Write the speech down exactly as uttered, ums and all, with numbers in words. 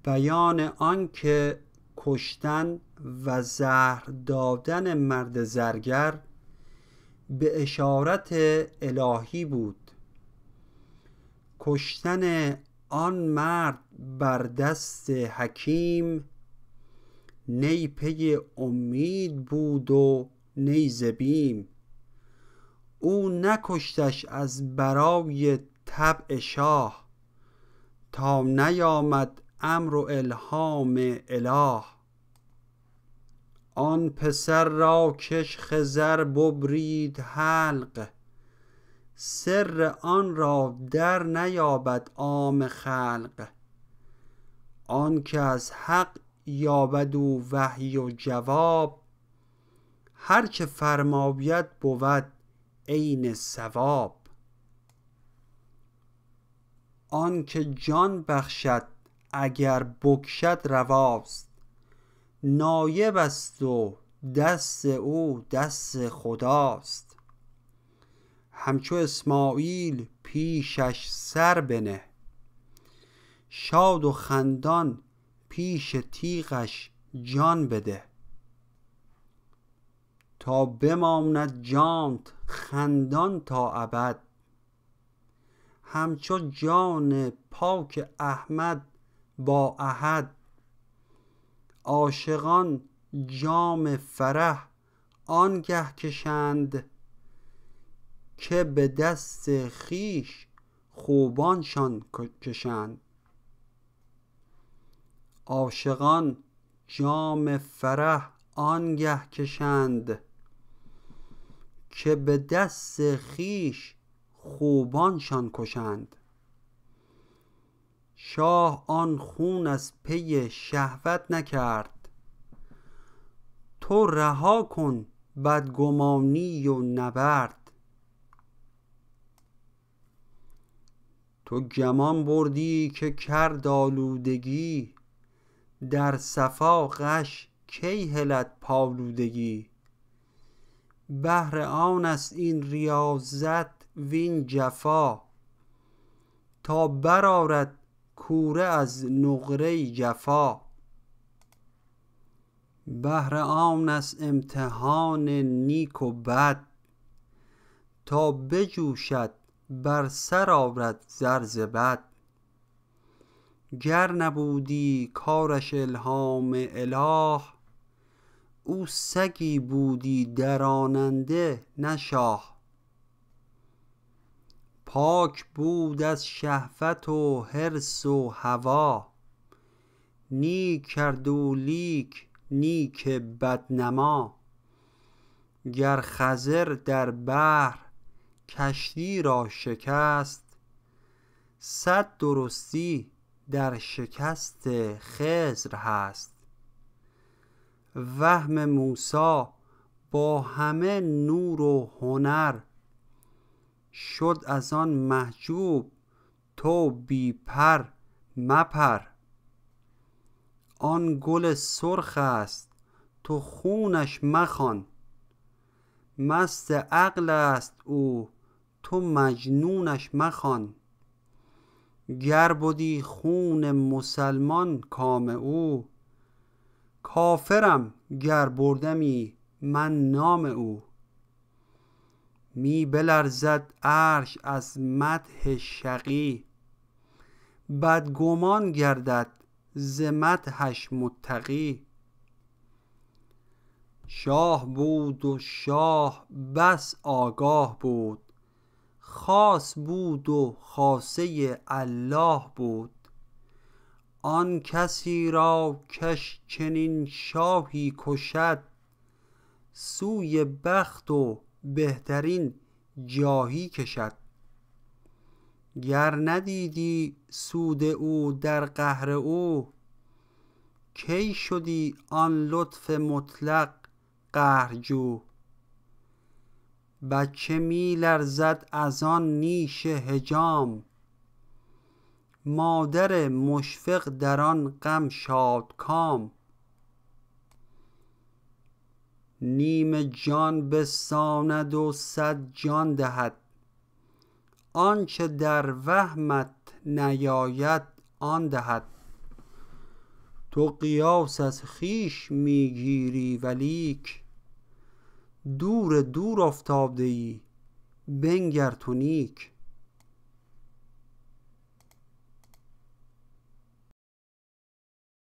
بیان آن که کشتن و زهر دادن مرد زرگر به اشارت الهی بود. کشتن آن مرد بر دست حکیم نی پی امید بود و نی ز بیم. او نکشتش از برای طبع شاه تا نیامد امر و الهام اله. آن پسر را کش خضر ببرید حلق سر آن را در نیابد عام خلق. آن که از حق یابد او وحی و جواب هر چه فرماید بود عین صواب. آن که جان بخشد اگر بکشد رواست نایب است و دست او دست خداست. همچو اسماعیل پیشش سر بنه شاد و خندان پیش تیغش جان بده. تا بماند جانت خندان تا ابد همچو جان پاک احمد با احد. عاشقان جام فرح آنگه کشند که به دست خویش خوبانشان کشند. عاشقان جام فرح آنگه کشند که به دست خویش خوبانشان کشند. شاه آن خون از پی شهوت نکرد تو رها کن بدگمانی و نبرد. تو گمان بردی که کرد آلودگی در صفا غش کی هلد پالودگی. بهر آن است این ریاضت وین جفا تا برآرد کوره از نقره جفا. بهر آن است امتحان نیک و بد تا بجوشد بر سر آرد زر ز بد. گر نبودی کارش الهام اله او سگی بودی دراننده نه شاه. پاک بود از شهوت و حرص و هوا نیک کرد او لیک نیک بدنما. گر خضر در بحر کشتی را شکست صد درستی در شکست خضر هست. وهم موسی با همه نور و هنر شد از آن محجوب تو بی پر مپر. آن گل سرخ است تو خونش مخوان مست عقل است او تو مجنونش مخوان. گر بدی خون مسلمان کام او کافرم گر بردمی من نام او. می بلرزد عرش از مدح شقی بدگمان گردد ز مدحش متقی. شاه بود و شاه بس آگاه بود خاص بود و خاصه الله بود. آن کسی را کش چنین شاهی کشد سوی بخت و بهترین جاهی کشد. گر ندیدی سود او در قهر او کی شدی آن لطف مطلق قهرجو. بچه می لرزد از آن نیش حجام مادر مشفق در آن غم شادکام. نیم جان بستاند و صد جان دهد آنچه در وهمت نیاید آن دهد. تو قیاس از خویش میگیری ولیک، دور دور افتاده ای بنگر تو نیک.